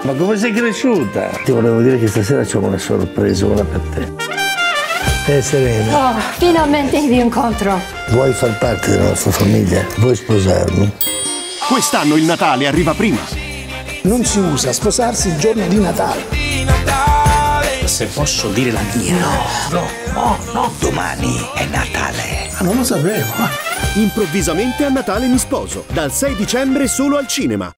Ma come sei cresciuta? Ti volevo dire che stasera c'ho una sorpresa, una per te. Serena. Oh, finalmente vi incontro. Vuoi far parte della nostra famiglia? Vuoi sposarmi? Quest'anno il Natale arriva prima. Non si usa sposarsi il giorno di Natale. Se posso dire la mia. No. Domani è Natale. Ah, non lo sapevo. Improvvisamente a Natale mi sposo. Dal 6 dicembre solo al cinema.